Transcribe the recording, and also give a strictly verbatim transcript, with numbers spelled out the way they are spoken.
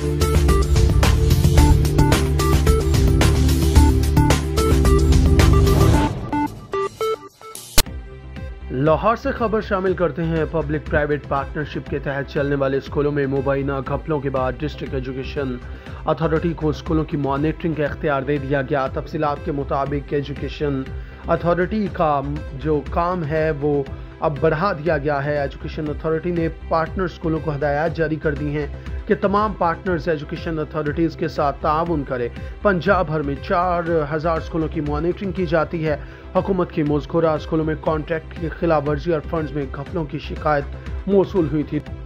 लाहौर से खबर शामिल करते हैं। पब्लिक प्राइवेट पार्टनरशिप के तहत चलने वाले स्कूलों में मुबैना घपलों के बाद डिस्ट्रिक्ट एजुकेशन अथॉरिटी को स्कूलों की मॉनिटरिंग का इख्तियार दे दिया गया। तफसीलात के मुताबिक एजुकेशन अथॉरिटी का जो काम है वो अब बढ़ा दिया गया है। एजुकेशन अथॉरिटी ने पार्टनर स्कूलों को हदायत जारी कर दी हैं कि तमाम पार्टनर्स एजुकेशन अथॉरिटीज़ के साथ ताउन करें। पंजाब भर में चार हज़ार स्कूलों की मॉनिटरिंग की जाती है। हुकूमत की मज़कूरा स्कूलों में कॉन्ट्रैक्ट की खिलाफ वर्जी और फंड्स में घपलों की शिकायत मौसूल हुई थी।